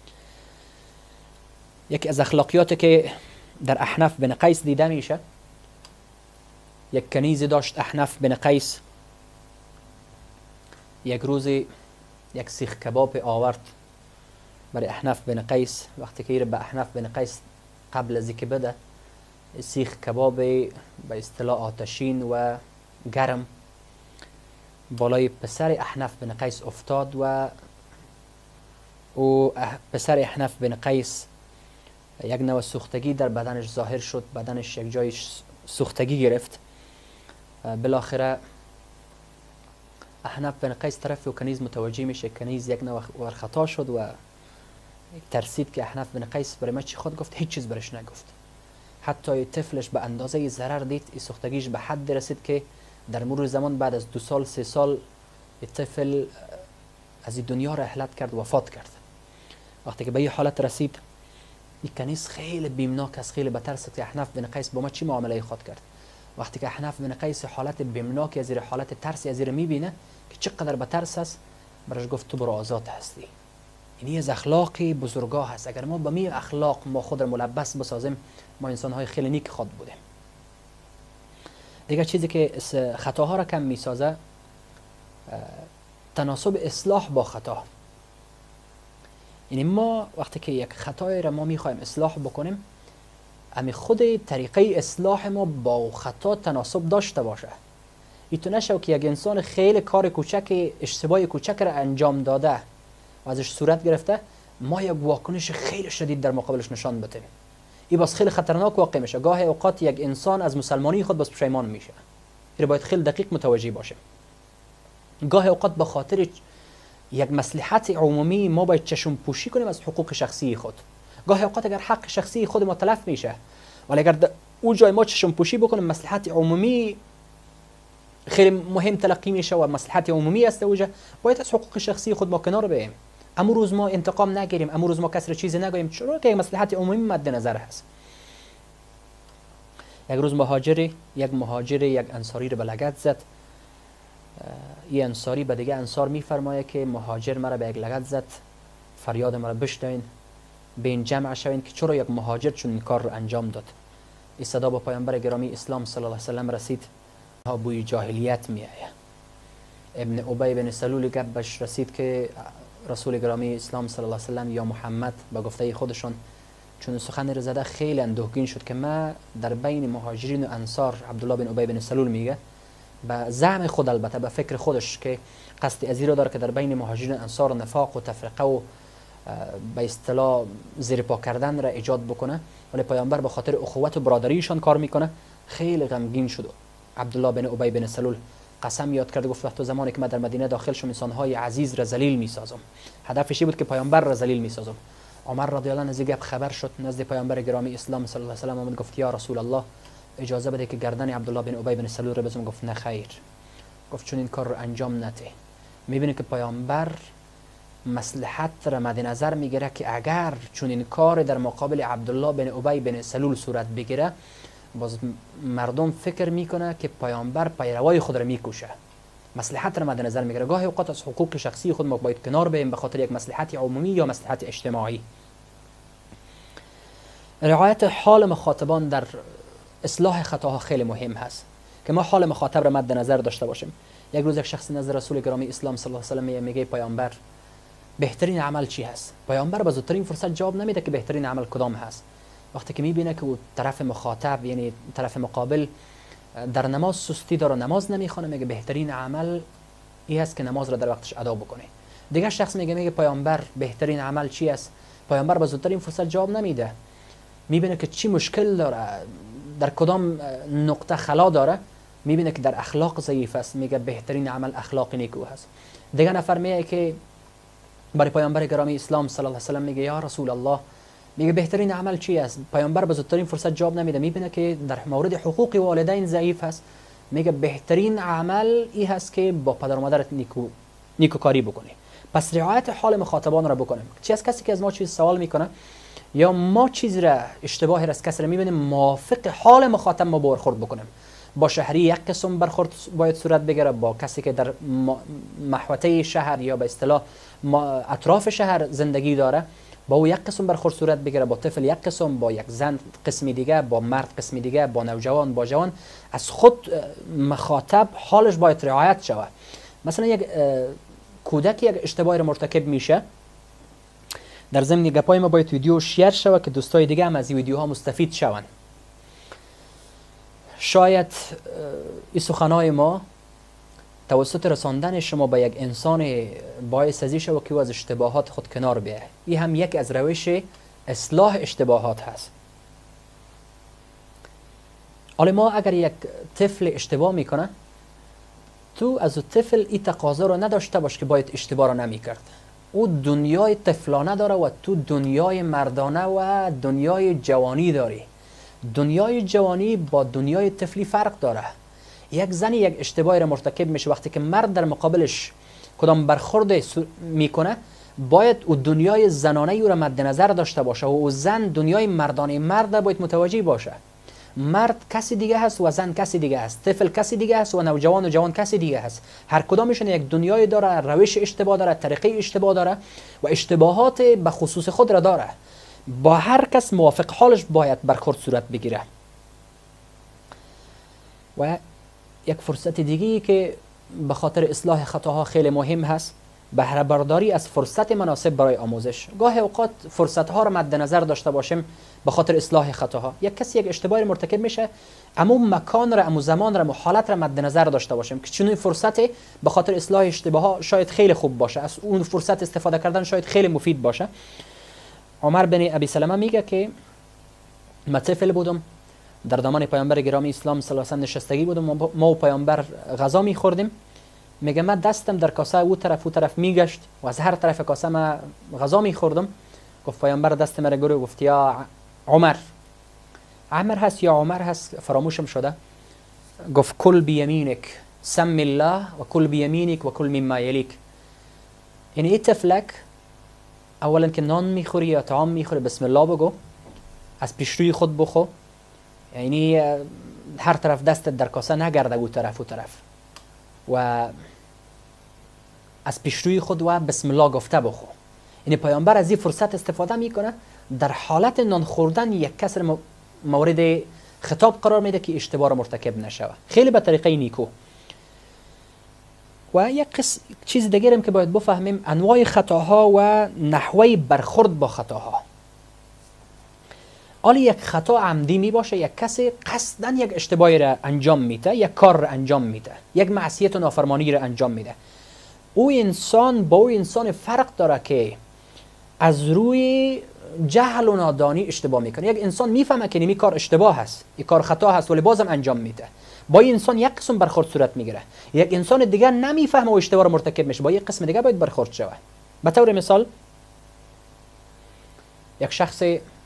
یکی از اخلاقیاتی که در احنف بن قیس دیده میشه، یک کنیزی داشت احنف بن قیس. یک روزی یک سیخ کباب آورد برای احنف بن قیس. وقتی که به احنف بن قیس قبل از اینکه بده، سیخ کباب به اصطلاح آتشین و گرم بالای پسر احنف بن قیس افتاد و او پسر احنف بن قیس یک نوع سوختگی در بدنش ظاهر شد، بدنش یک جای سوختگی گرفت. بالاخره احنف بن قیس طرف و کنیز متوجه میشه، کنیز یک نوع ورخطا شد و ترسید که احنف بن قیس برای ما چی خود گفت، هیچ چیز برش نگفت. حتی طفلش به اندازه ضرر دید، این سوختگیش به حد رسید که در مرور زمان بعد از دو سال سه سال طفل از این دنیا رحلت کرد، وفات کرد. وقتی که به این حالت رسید، این کنیز خیلی بیمناک است، خیلی بترسید که احنف بن قیس با ما چی معامله خود کرد. وقتی که احنف بن قیس حالت بیمناک از زیر حالت ترسی از زیر میبینه که چقدر بترس است، برش گفت تو برو آزاد هستی. این از اخلاق بزرگاه هست. اگر ما با می اخلاق ما خود را ملبس بسازیم، ما انسان های خیلی نیک خود بودیم. دیگه چیزی که خطاها را کم میسازه، تناسب اصلاح با خطا. یعنی ما وقتی که یک خطایی را ما میخوایم اصلاح بکنیم، امی خود طریقه اصلاح ما با خطا تناسب داشته باشه. ایتو نشو که یک انسان خیلی کار کوچک، اشتباه کوچک را انجام داده و ازش صورت گرفته، ما یک واکنش خیلی شدید در مقابلش نشان بدیم. این باز خیلی خطرناک واقع میشه. گاهی اوقات یک انسان از مسلمانی خود باز پشیمان میشه. این باید خیلی دقیق متوجه باشه. گاهی اوقات به خاطر یک مصلحت عمومی ما باید چشم پوشی کنیم از حقوق شخصی خود. گاهی اوقات اگر حق شخصی خود ما تلف میشه، ولی اگر اون جای ما چشم پوشی بکنیم، مصلحت عمومی خیلی مهم تلقی میشه و مصلحت عمومی است، اوجا باید از حقوق شخصی خود ما کنار بیم. امروز روز ما انتقام نگیریم، امروز روز ما کسر چیزی نگوییم، چرا که مصلحت عمومی مد نظر هست. یک روز مهاجری یک مهاجری یک انصاری رو به لگد زد. این انصاری به دیگه انصار میفرمایه که مهاجر مرا به یک لگد زد، فریاد مرا بشنوین، به این جمع شوین که چرا یک مهاجر چون این کار رو انجام داد. این صدا با پیامبر گرامی اسلام صلی الله علیه و سلم رسید. ها بوی جاهلیت میآید. ابن ابی بن سلول گپش رسید که رسول گرامی اسلام صلی الله علیه و سلم یا محمد به گفته خودشان چون سخن را زده خیلی اندوهگین شد که ما در بین مهاجرین و انصار، عبدالله بن ابی بن سلول میگه به زعم خود، البته به فکر خودش که قصد ازی را داره که در بین مهاجرین انصار نفاق و تفرقه و به اصطلاح زیر پا کردن را ایجاد بکنه، ولی پیامبر به خاطر اخوت و برادریشان کار میکنه. خیلی غمگین شد. عبدالله بن ابی بن سلول قسم یاد کرد، گفت وقتی زمانی که من در مدینه داخل شم انسانهای عزیز را ذلیل میسازم. هدفش بود که پیامبر را ذلیل میسازم. عمر رضی الله عنه از گپ خبر شد، نزد پیامبر گرامی اسلام صلی الله علیه و سلم آمد، گفت یا رسول الله اجازه بده که گردن عبدالله بن ابی بن سلول را بزنم. گفت نه خیر. گفت چون این کار رو انجام نده. میبینی که پیامبر مصلحت را مد نظر میگیره که اگر چون این کار در مقابل عبدالله بن ابی بن سلول صورت بگیره، باز مردم فکر میکنه که پیامبر پیروای خود را میکشه. مصلحت را مد نظر میگیره. گاهی اوقات از حقوق شخصی خود ما باید کنار بیم به خاطر یک مصلحت عمومی یا مصلحت اجتماعی. رعایت حال مخاطبان در اصلاح خطاها خیلی مهم هست که ما حال مخاطب را مد نظر داشته باشیم. یک روز یک شخص نزد رسول گرامی اسلام صلی الله علیه و سلم میگه پیامبر بهترین عمل چی هست؟ پیامبر به زودترین فرصت جواب نمیده که بهترین عمل کدام هست. وقتی که میبینه که طرف مخاطب یعنی طرف مقابل در نماز سستی داره، نماز نمیخونه، میگه بهترین عمل این هست که نماز را در وقتش ادا بکنه. دیگه شخص میگه میگه پیامبر بهترین عمل چی است؟ پیامبر به زودترین فرصت جواب نمیده. میبینه که چی مشکل داره، در کدام نقطه خلا داره، میبینه که در اخلاق ضعیف است، میگه بهترین عمل اخلاق نیکو هست. دیگه نفر میگه که برای پیامبر گرامی اسلام صلی الله علیه و سلم میگه یا رسول الله، میگه بهترین عمل چی است؟ پیامبر به زودترین فرصت جواب نمیده. میبینه که در مورد حقوق والدین ضعیف است، میگه بهترین عمل این هست که با پدر و مادرت نیکو نیکوکاری بکنی. پس رعایت حال مخاطبان را بکنیم. چی از کسی که از ما چیز سوال میکنه یا ما چیز را اشتباهی را از کسی را میبینیم، موافق حال مخاطب ما برخورد بکنیم. با شهری یک قسم برخورد باید صورت بگیره، با کسی که در محوطه شهر یا به اصطلاح اطراف شهر زندگی داره با او یک قسم برخورد صورت بگیره، با طفل یک قسم، با یک زن قسمی دیگه، با مرد قسمی دیگه، با نوجوان، با جوان. از خود مخاطب حالش باید رعایت شود. مثلا یک کودک یک اشتباهی را مرتکب میشه، در ضمن گپای ما باید ویدیو شیر شود که دوستای دیگه هم از این ویدیوها مستفید شوند. شاید این سخنای ما توسط رساندن شما به یک انسان باعث ازی شود که او از اشتباهات خود کنار بیه. این هم یک از روش اصلاح اشتباهات هست. حالا ما اگر یک طفل اشتباه میکنه، تو از او طفل این تقاضا رو نداشته باش که باید اشتباه رو نمیکرد. او دنیای طفلانه داره و تو دنیای مردانه و دنیای جوانی داری. دنیای جوانی با دنیای طفلی فرق داره. یک زنی یک اشتباهی را مرتکب میشه، وقتی که مرد در مقابلش کدام برخورد میکنه باید او دنیای زنانه او را مد نظر داشته باشه و او زن دنیای مردانه مرد باید متوجه باشه. مرد کسی دیگه هست و زن کسی دیگه هست، طفل کسی دیگه هست و نوجوان و جوان کسی دیگه هست. هر کدامشون یک دنیای داره، روش اشتباه داره، طریقه اشتباه داره و اشتباهات به خصوص خود را داره. با هر کس موافق حالش باید برخورد صورت بگیره. و یک فرصت دیگه که به خاطر اصلاح خطاها خیلی مهم هست، بهره برداری از فرصت مناسب برای آموزش. گاهی اوقات فرصت ها را مد نظر داشته باشیم به خاطر اصلاح خطاها. یک کسی یک اشتباهی مرتکب میشه، اما مکان را، اما زمان را، اما حالت را مد نظر داشته باشیم که چون این فرصت به خاطر اصلاح اشتباه ها شاید خیلی خوب باشه، از اون فرصت استفاده کردن شاید خیلی مفید باشه. عمر بن ابی سلمه میگه که من طفل بودم، در دامان پیامبر گرامی اسلام صلی الله علیه و سلم نشستگی بودم، ما و پیامبر غذا میخوردیم. میگه من دستم در کاسه او طرف او طرف میگشت و از هر طرف کاسه من غذا میخوردم. گفت پیامبر دست مرا گرفت، گفت یا عمر. عمر هست یا عمر هست فراموشم شده. گفت کل بیمینک سم الله و کل بیمینک و کل مما یلیک. یعنی این طفلک اولا که نان میخوری یا طعام میخوری بسم الله بگو، از پیش روی خود بخو، یعنی هر طرف دستت در کاسه نگرده او طرف و طرف و از پیشروی خود و بسم الله گفته بخو. یعنی پیامبر از این فرصت استفاده میکنه در حالت نان خوردن یک کس مورد خطاب قرار میده که اشتباه را مرتکب نشوه، خیلی به طریقه نیکو. و یک قص... چیز دیگه هم که باید بفهمیم انواع خطاها و نحوه برخورد با خطاها. آلی یک خطا عمدی می باشه، یک کسی قصدن یک اشتباهی را انجام میده، یک کار را انجام میده، یک معصیت و نافرمانی را انجام میده. او انسان با او انسان فرق داره که از روی جهل و نادانی اشتباه میکنه. یک انسان میفهمه که این کار اشتباه هست، این کار خطا هست، ولی بازم انجام میده. با این انسان یک قسم برخورد صورت میگیره. یک انسان دیگر نمیفهمه و اشتباه رو مرتکب میشه، با یک قسم دیگر باید برخورد شود. به طور مثال یک شخص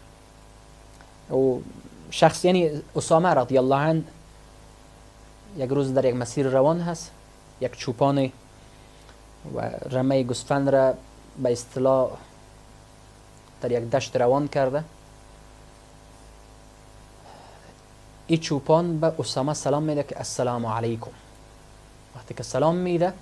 او شخص یعنی اسامه رضی الله عنه یک روز در یک مسیر روان هست، یک چوپان و رمه گوسفند را به اصطلاح در یک دشت روان کرده. این چوپان به اسامه سلام میده که السلام علیکم. وقتی که سلام میده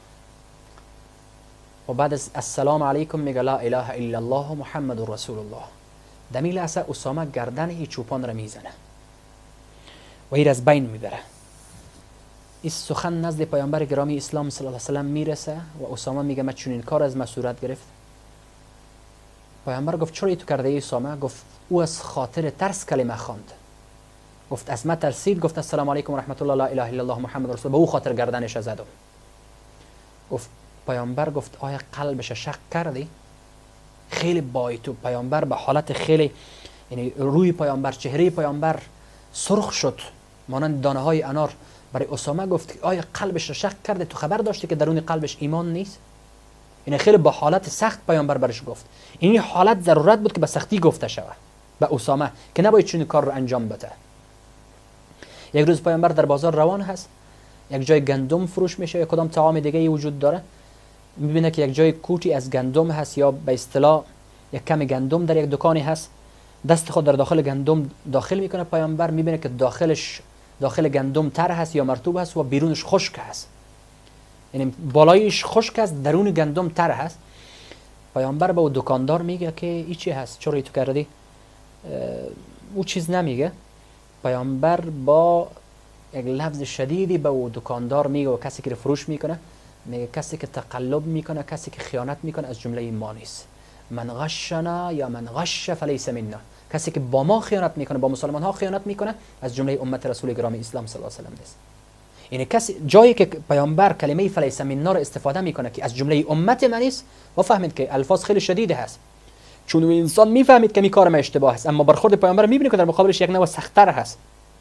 و بعد از السلام علیکم میگه لا اله الا الله محمد رسول الله. دمی لحظه اسامه گردن این چوپان را میزنه و این از بین میبره. این سخن نزد پیامبر گرامی اسلام صلی الله علیه و سلم میرسه و اسامه میگه من چنین کار از من صورت گرفت. پیامبر گفت چرا تو کرده ای اسامه؟ گفت او از خاطر ترس کلمه خواند. گفت از ما ترسید، گفت السلام علیکم و رحمت الله لا اله الا الله محمد رسول الله، به او خاطر گردنش زدم. گفت پیامبر گفت آیا قلبش شک کردی؟ خیلی بایتو پیامبر به حالت خیلی، یعنی روی پیامبر، چهره پیامبر سرخ شد مانند دانه های انار. برای اسامه گفت آیا قلبش را شک کرده؟ تو خبر داشتی که درون قلبش ایمان نیست؟ این خیلی با حالت سخت پیامبر برش گفت. این حالت ضرورت بود که به سختی گفته شود به اسامه که نباید چنین کار رو انجام بده. یک روز پیامبر در بازار روان هست، یک جای گندم فروش میشه یا کدام طعام دیگه ای وجود داره، میبینه که یک جای کوتی از گندم هست یا به اصطلاح یک کم گندم در یک دکانی هست. دست خود در داخل گندم داخل میکنه. پیامبر میبینه که داخلش داخل گندم تر هست یا مرطوب هست و بیرونش خشک هست، یعنی بالایش خشک است، درون گندم تر هست. پیامبر به او دکاندار میگه که این چی هست، چرا ای تو کردی؟ او چیز نمیگه. پیامبر با یک لفظ شدیدی به او دکاندار میگه و کسی که فروش میکنه میگه کسی که تقلب میکنه، کسی که خیانت میکنه از جمله ما نیست. من غشنا یا من غش فلیس منا. کسی که با ما خیانت میکنه، با مسلمان ها خیانت میکنه، از جمله امت رسول گرامی اسلام صلی الله علیه و سلم نیست. یعنی کسی جایی که پیامبر کلمه فلیس منا رو استفاده میکنه که از جمله امت من است، و فهمید که الفاظ خیلی شدیده هست، چون انسان میفهمید که می کار ما اشتباه است، اما برخورد پیامبر میبینه که در مقابلش یک نوع سخت‌تر هست.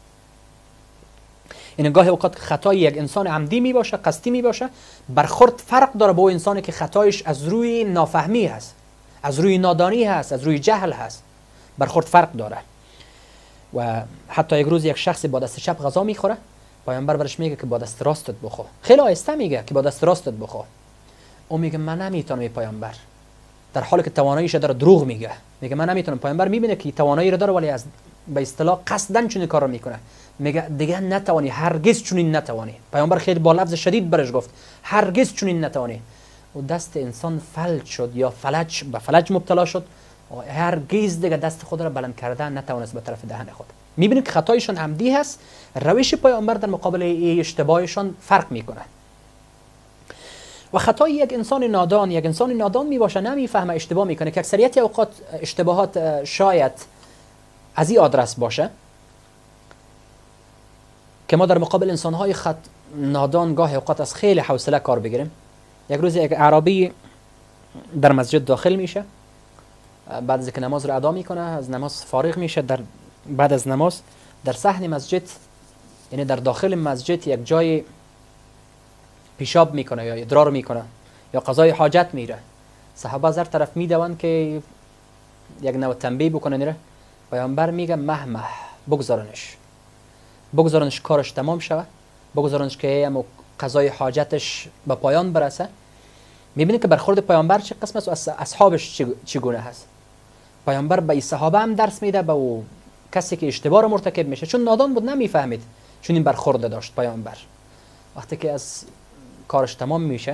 این گاهی اوقات خطای یک انسان عمدی می باشه، قصدی می باشه، برخورد فرق داره با انسانی که خطایش از روی نافهمی هست، از روی نادانی هست، از روی جهل هست. برخورد فرق داره. و حتی یک روز یک شخصی با دست چپ غذا میخوره، پیامبر برش میگه که با دست راستت بخور. خیلی آهسته میگه که با دست راستت بخور. او میگه من نمیتونم. پیامبر در حالی که تواناییش داره دروغ میگه، میگه من نمیتونم. پیامبر میبینه که توانایی رو داره ولی از به اصطلاح قصدن چنین کار رو میکنه. میگه دیگه نتوانی، هرگز چنین نتوانی. پیامبر خیلی با لفظ شدید برش گفت هرگز چنین نتوانی. و دست انسان فلج شد یا فلج به فلج مبتلا شد و هرگز دیگه دست خود را بلند کردن نتوانست به طرف دهن خود. میبینید که خطایشان عمدی هست. روش پیامبر در مقابل اشتباهشان فرق میکنه. و خطای یک انسان نادان، یک انسان نادان میباشه، نمیفهمه، اشتباه میکنه که اکثریت اوقات اشتباهات شاید از این آدرس باشه که ما در مقابل انسانهای خط نادان گاه اوقات از خیلی حوصله کار بگیریم. یک روز یک اعرابی در مسجد داخل میشه، بعد از اینکه نماز رو ادا میکنه، از نماز فارغ میشه، در بعد از نماز در صحن مسجد، یعنی در داخل مسجد یک جای پیشاب میکنه یا ادرار میکنه یا قضای حاجت میره. صحابه از هر طرف میدوند که یک نوع تنبیه بکنه نیره. پیامبر میگه مهمه بگذارنش، بگذارنش کارش تمام شود، بگذارنش که امو قضای حاجتش به پایان برسه. میبینی که برخورد پیامبر چه قسم است و اصحابش چگونه هست. پیامبر به صحابه هم درس میده، به او کسی که اشتباه رو مرتکب میشه، چون نادان بود نمیفهمید، چون این برخورد داشت پیامبر. وقتی که از کارش تمام میشه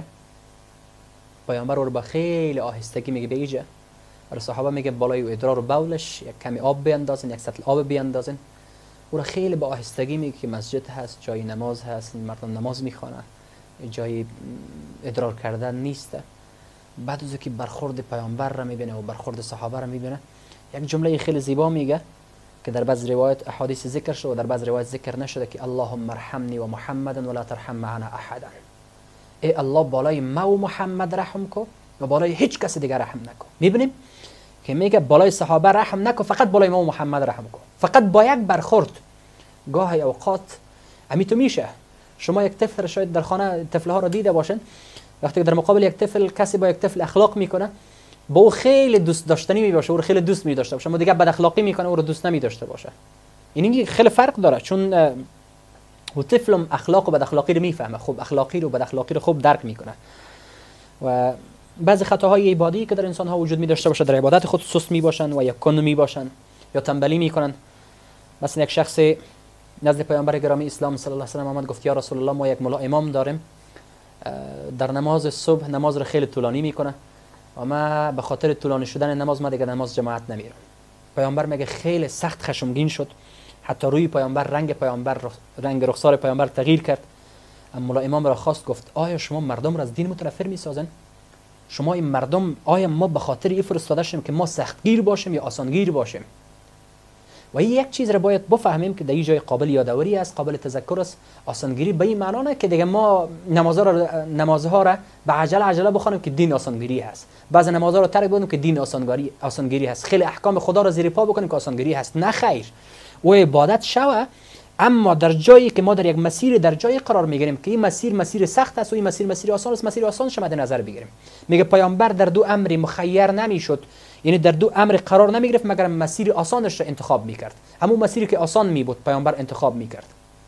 پیامبر رو با خیلی آهستگی میگه بیجه. برای صحابه میگه بالای ادرار و بولش یک کمی آب بیاندازین، یک سطل آب بیاندازین. او را خیلی با آهستگی میگه که مسجد هست، جای نماز هست، مردم نماز میخوانن، جای ادرار کردن نیست. بعد از که برخورد پیامبر را میبینه و برخورد صحابه را میبینه، یک جمله خیلی زیبا میگه که در بعض روایت احادیث ذکر شده و در بعض روایت ذکر نشده که اللهم ارحمنی و محمدا ولا ترحم معنا احدا. ای الله بالای ما و محمد رحم کو و بالای هیچ کس دیگر رحم نکن. میبینیم که میگه بالای صحابه رحم نکن، فقط بالای ما و محمد رحم کن. فقط با یک برخورد. گاهی اوقات امیتو میشه، شما یک طفل شاید در خانه طفل ها رو دیده باشین، وقتی در مقابل یک طفل کسی با یک طفل اخلاق میکنه، با او خیلی دوست داشتنی میباشه، او رو خیلی دوست میداشته باشه، اما دیگه بد اخلاقی میکنه او رو دوست نمیداشته باشه. این خیلی فرق داره، چون او طفل اخلاق و بد اخلاقی رو میفهمه، خوب اخلاقی رو بد اخلاقی رو خوب درک میکنه. و بعضی خطاهای عبادی که در انسان ها وجود می داشته باشه، در عبادت خود سست می باشن و یا کند می باشن یا تنبلی می کنن. مثلا یک شخص نزد پیامبر گرامی اسلام صلی الله علیه و آله آمد گفت یا رسول الله ما یک ملا امام داریم، در نماز صبح نماز رو خیلی طولانی میکنه و ما به خاطر طولانی شدن نماز ما دیگه نماز جماعت نمیرم. پیامبر میگه خیلی سخت خشمگین شد، حتی روی پیامبر رنگ پیامبر رنگ رخسار پیامبر تغییر کرد. اما امام را خواست گفت آیا شما مردم را از دین متنفر میسازن؟ شما این مردم آیا ما به خاطر این فرستاده شدیم که ما سختگیر باشیم یا آسانگیر باشیم؟ و این یک چیز را باید بفهمیم که در این جای قابل یادآوری است، قابل تذکر است. آسانگیری به این معنا نه که دیگه ما نمازها را نمازها را به عجله عجله بخوانیم که دین آسانگیری هست. بعضی نمازها را ترک بدیم که دین آسانگیری آسانگیری هست. خیلی احکام خدا را زیر پا بکنیم که آسانگیری هست. نه خیر. و عبادت شوه، اما در جایی که ما در یک مسیر در جایی قرار میگیریم که این مسیر مسیر سخت است و این مسیر مسیر آسان است، مسیر آسان شما در نظر بگیریم. میگه پیامبر در دو امر مخیر نمیشد، یعنی در دو امر قرار نمیگرفت مگر مسیر آسانش را انتخاب میکرد. همون مسیری که آسان می بود پیامبر انتخاب میکرد.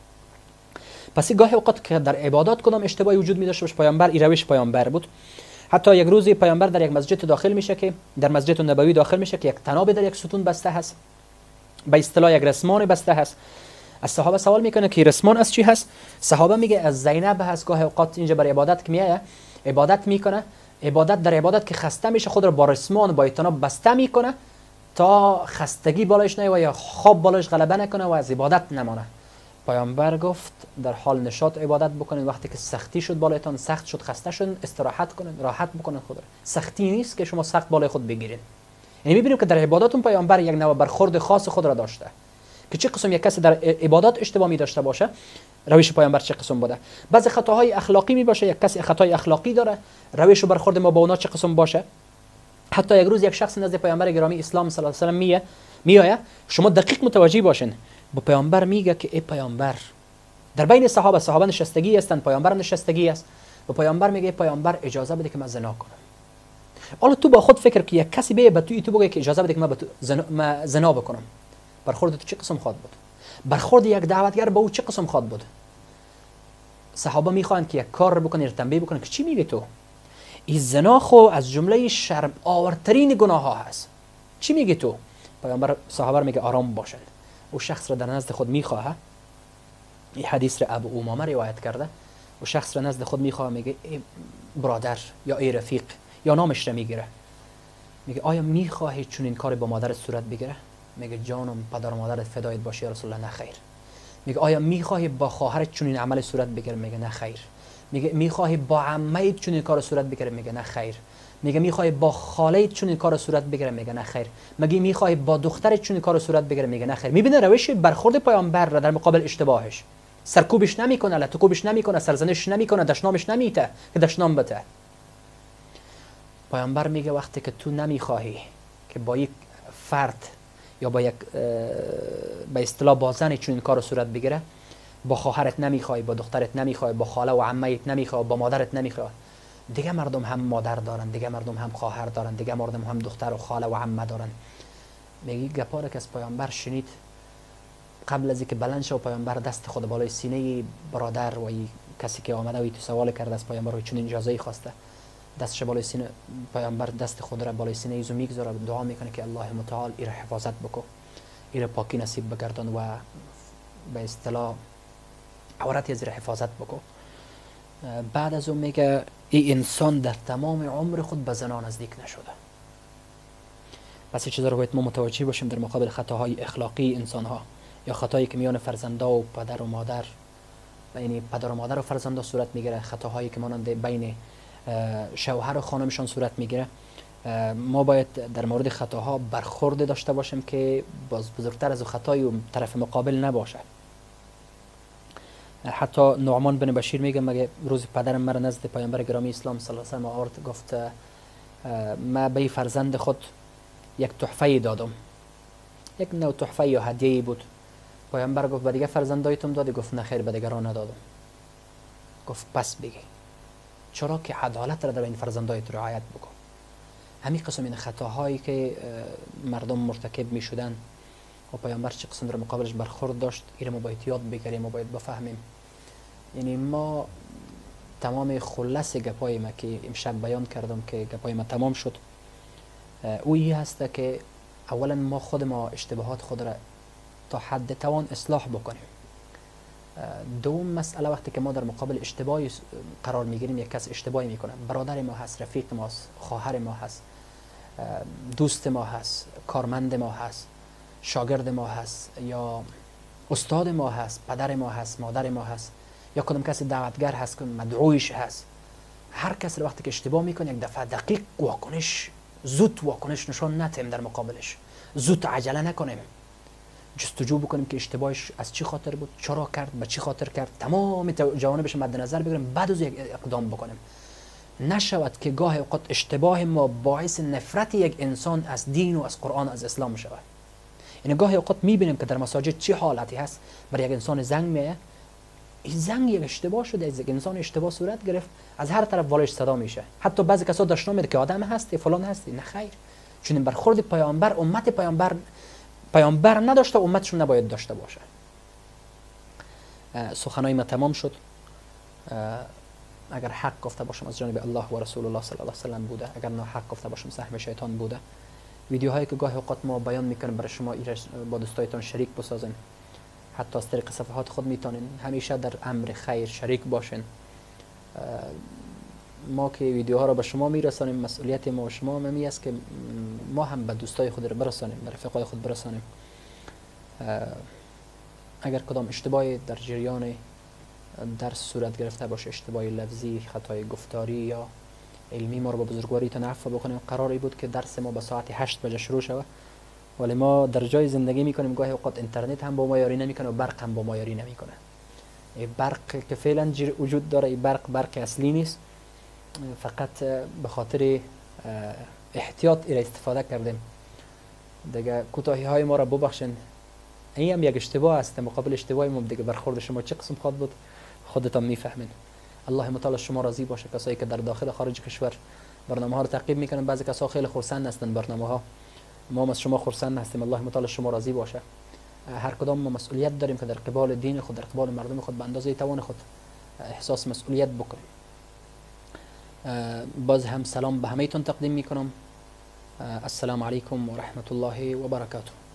پس گاهی اوقات که در عبادات کدام اشتباهی وجود می داشت باشه، پیامبر این روش پیامبر بود. حتی یک روزی پیامبر در یک مسجد داخل میشه که در مسجد نبوی داخل میشه که یک طناب در یک ستون بسته هست، به اصطلاح یک رسمان بسته هست. از صحابه سوال میکنه که رسمان از چی هست؟ صحابه میگه از زینب هست. گاهی اوقات اینجا برای عبادت که میایه عبادت میکنه، عبادت در عبادت که خسته میشه خود رو با رسمان با طناب بسته میکنه تا خستگی بالایش نیاد و یا خواب بالایش غلبه نکنه و از عبادت نمانه. پیامبر گفت در حال نشاط عبادت بکنید، وقتی که سختی شد بالایتان، سخت شد خسته شد، استراحت کنید، راحت بکنید خود را. سختی نیست که شما سخت بالای خود بگیرید. یعنی میبینیم که در عباداتون پیامبر یک نوع برخورد خاص خود را داشته که چه قسم یک کسی در عبادات اشتباه می داشته باشه، روش پیامبر چه قسم بوده. بعضی خطاهای اخلاقی می باشه، یک کسی خطای اخلاقی داره، روش و برخورد ما با اونا چه قسم باشه. حتی یک روز یک شخص نزد پیامبر گرامی اسلام صلی الله علیه و آله میه میآید، شما دقیق متوجه باشین، با پیامبر میگه که ای پیامبر، در بین صحابه صحابه نشستگی هستند، پیامبر نشستگی است، و پیامبر میگه پیامبر اجازه بده که من زنا کنم. حالا تو با خود فکر که یک کسی بیه به تو تو بگه که اجازه بده که من زنا, ما زنا بکنم، برخورد تو چه قسم خواد بود؟ برخورد یک دعوتگر با او چه قسم خواد بود؟ صحابه میخوان که یک کار رو بکنن، تنبیه بکنن که چی میگی تو؟ این زنا خو از جمله شرم آورترین گناه ها هست. چی میگی تو؟ پیامبر صحابه میگه آرام باشند. او شخص را در نزد خود میخواه، این حدیث را ابو امامه روایت کرده، و شخص را نزد خود میخواه، میگه ای برادر یا ای رفیق، یا نامش را میگیره، میگه آیا میخواهی چون این کار با مادرت صورت بگیره؟ میگه جانم پدر و مادرت فدایت باشه یا رسول الله، نه خیر. میگه آیا میخواهی با خواهرت چون این عمل صورت بگیره؟ میگه نه خیر. میگه میخواهی با عمه‌ت چون این کار صورت بگیره؟ میگه نه خیر. میگه میخواهی با خاله‌ت چون این کار صورت بگیره؟ میگه نه خیر. میگه میخواهی با دخترت چون این کار صورت بگیره؟ میگه نه خیر. میبینه روش برخورد پیامبر را در مقابل اشتباهش، سرکوبش نمیکنه، لطکوبش نمیکنه، سرزنش نمیکنه، دشنامش نمیته که دشنام بته. پیامبر میگه وقتی که تو نمیخواهی که با یک فرد یا با یک به اصطلاح با زن چون این کار صورت بگیره، با خواهرت نمیخوای، با دخترت نمیخوای، با خاله و عمه‌ت نمیخوای، با مادرت نمیخوای، دیگه مردم هم مادر دارن، دیگه مردم هم خواهر دارن، دیگه مردم هم دختر و خاله و عمه دارن. میگی گپاره که از پیامبر شنید، قبل از اینکه بلند شه پیامبر دست خود بالای سینه برادر و ای کسی که آمده و تو سوال کرده از پیامبر و چون اجازه خواسته، دستش بالای سینه پیامبر دست خود را بالای سینه ایزو میگذاره، دعا میکنه که الله متعال این را حفاظت بکو، این پاکی نصیب بگردان و به اصطلاح عورتی از حفاظت بکن. بعد از اون میگه این انسان در تمام عمر خود به زنا نزدیک نشده. پس این چیزا رو باید ما متوجه باشیم در مقابل خطاهای اخلاقی انسان ها یا خطایی که میان فرزندا و پدر و مادر، یعنی پدر و مادر و فرزندا صورت میگیره، خطاهایی که مانند بین شوهر و خانمشان صورت میگیره. ما باید در مورد خطاها برخورد داشته باشیم که باز بزرگتر از خطای و طرف مقابل نباشه. حتی نعمان بن بشیر میگه مگه روز پدرم مرا نزد پیامبر گرامی اسلام صلی الله علیه و آله آورد، گفت ما به فرزند خود یک تحفه دادم، یک نوع تحفه یا هدیه بود. پیامبر گفت به دیگه فرزندایتون دادی؟ گفت نه خیر، به دیگران ندادم. گفت پس بگی، چرا که عدالت را در این فرزندایت رعایت بکن. همین قسم این خطاهایی که مردم مرتکب می شدن و پیامبر چه قسم در مقابلش برخورد داشت، این ما باید یاد بگیریم و باید بفهمیم. یعنی ما تمام خلاص گپای ما که امشب بیان کردم که گپای ما تمام شد، اویی هست که اولا ما خود ما اشتباهات خود را تا حد توان اصلاح بکنیم. دوم مسئله وقتی که ما در مقابل اشتباهی قرار میگیریم، یک کس اشتباهی میکنه، برادر ما هست، رفیق ماست، خواهر ما هست، دوست ما هست، کارمند ما هست، شاگرد ما هست، یا استاد ما هست، پدر ما هست، مادر ما هست، یا کدام کسی دعوتگر هست که مدعویش هست. هر کس وقتی که اشتباه میکنه یک دفعه دقیق واکنش، زود واکنش نشان ندیم در مقابلش، زود عجله نکنیم، جستجو بکنیم که اشتباهش از چی خاطر بود، چرا کرد، به چی خاطر کرد، تمام جوانبش مد نظر بگیریم، بعد از یک اقدام بکنیم. نشود که گاه اوقات اشتباه ما باعث نفرت یک انسان از دین و از قرآن و از اسلام شود. یعنی گاه اوقات میبینیم که در مساجد چه حالتی هست، برای یک انسان زنگ میه، این زنگ یک اشتباه شده، از یک انسان اشتباه صورت گرفت، از هر طرف والش صدا میشه. حتی بعضی کسا داشتن میده که آدم هستی فلان هستی، نه خیر، چون این برخورد پیامبر امت پیامبر پیامبر نداشته، امتشون نباید داشته باشه. سخنای ما تمام شد. اگر حق گفته باشم از جانب الله و رسول الله صلی الله علیه و سلم بوده، اگر نه حق گفته باشم سهم شیطان بوده. ویدیوهایی که گاهی اوقات ما بیان میکنیم برای شما با دوستایتان شریک بسازین، حتی از طریق صفحات خود میتونین. همیشه در امر خیر شریک باشین. ما که ویدیوها رو به شما میرسانیم، مسئولیت ما و شما همی است که ما هم به دوستای خود رو برسانیم، به رفقای خود برسانیم. اگر کدام اشتباهی در جریان درس صورت گرفته باشه، اشتباه لفظی، خطای گفتاری یا علمی، ما رو با بزرگواریتان عفو بکنیم. قراری بود که درس ما به ساعت هشت بجه شروع شود، ولی ما در جای زندگی میکنیم گاهی اوقات اینترنت هم با ما یاری نمیکنه و برق هم با ما یاری نمیکنه. این برق که فعلا وجود داره، این برق برق اصلی نیست، فقط به خاطر احتیاط ایره استفاده کردیم. دیگه کوتاهی های ما را ببخشین. این هم یک اشتباه است، مقابل اشتباه ما دیگه برخورد شما چه قسم خواد بود خودتان میفهمین. الله متعال شما راضی باشه. کسایی که در داخل خارج کشور برنامه ها رو تعقیب میکنن، بعضی کسا خیلی خرسند هستن برنامه ها، ما هم از شما خرسند هستیم. الله متعال شما راضی باشه. هر کدام ما مسئولیت داریم که در قبال دین خود، در قبال مردم خود به اندازه توان خود احساس مسئولیت بکنیم. باز هم سلام به همه‌تون تقدیم میکنم. السلام علیکم و رحمت الله و برکاته.